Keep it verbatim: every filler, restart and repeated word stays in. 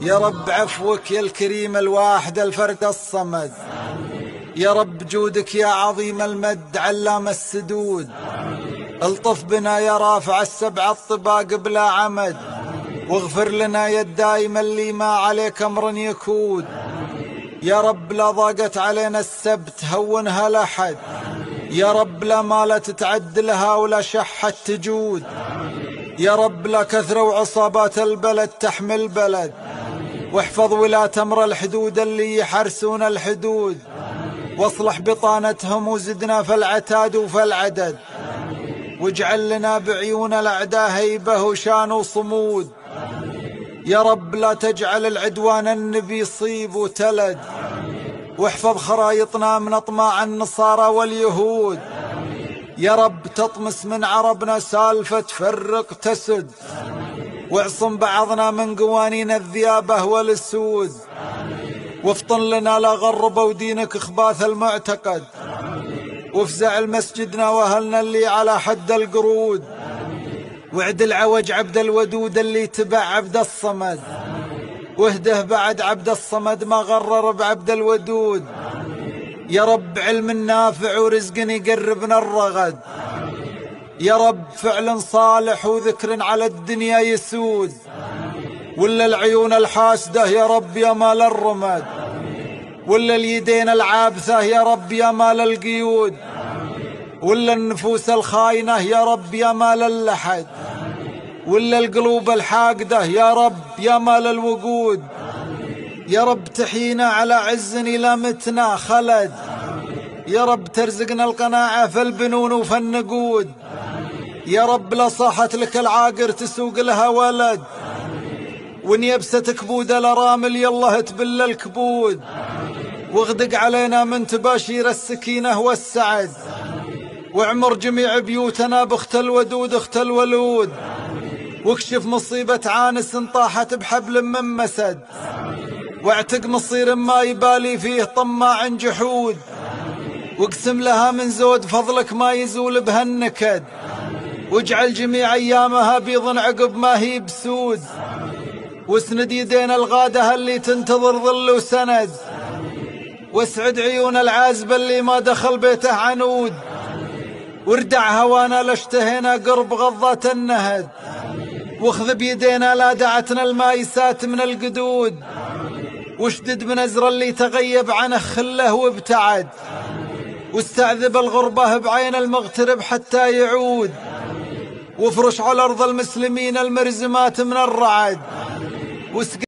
يا رب عفوك يا الكريم الواحد الفرد الصمد، يا رب جودك يا عظيم المد علام السدود، الطف بنا يا رافع السبع الطباق بلا عمد، واغفر لنا يا الدائم اللي ما عليك امر يكود. يا رب لا ضاقت علينا السبت هونها لحد، يا رب لا مالت تعدلها ولا شحت تجود، يا رب لا كثرة وعصابات البلد تحمل بلد، واحفظ ولاة امر الحدود اللي يحرسون الحدود، واصلح بطانتهم وزدنا في العتاد وفي العدد، واجعل لنا بعيون الاعداء هيبة وشان وصمود. يا رب لا تجعل العدوان النبي يصيب وتلد، واحفظ خرايطنا من اطماع النصارى واليهود. يا رب تطمس من عربنا سالفة تفرق تسد، واعصم بعضنا من قوانين الذيابة والسود، وافطن لنا لا غرب ودينك اخباث المعتقد، وافزع المسجدنا واهلنا اللي على حد القرود، وعدل عوج عبد الودود اللي تبع عبد الصمد، واهده بعد عبد الصمد ما غرر بعبد الودود. يا رب علم نافع ورزق يقربنا الرغد، يا رب فعل صالح وذكر على الدنيا يسود، ولا العيون الحاسدة يا رب يا مال الرمد، ولا اليدين العابثة يا رب يا مال القيود، ولا النفوس الخاينة يا رب يا مال اللحد، ولا القلوب الحاقدة يا رب يا مال الوقود. يا رب تحيينا على عز إلى متنا خلد، يا رب ترزقنا القناعة في البنون وفي النقود، يا رب لا صاحت لك العاقر تسوق لها ولد، وان يبست كبود الارامل يالله تبل الكبود، واغدق علينا من تباشير السكينة والسعد، واعمر جميع بيوتنا باخت الودود اخت الولود، واكشف مصيبة عانس طاحت بحبل من مسد، واعتق مصير ما يبالي فيه طماع جحود، واقسم لها من زود فضلك ما يزول بها النكد، واجعل جميع ايامها بيض عقب ما هي بسود، واسند يدين الغادة اللي تنتظر ظل وسند، واسعد عيون العازب اللي ما دخل بيته عنود، واردع هوانا لاشتهينا قرب غضة النهد، واخذ بيدينا لا دعتنا المايسات من القدود، واشدد من ازر اللي تغيب عنه خله وابتعد، واستعذب الغربة بعين المغترب حتى يعود، وافرش على ارض المسلمين المرزمات من الرعد،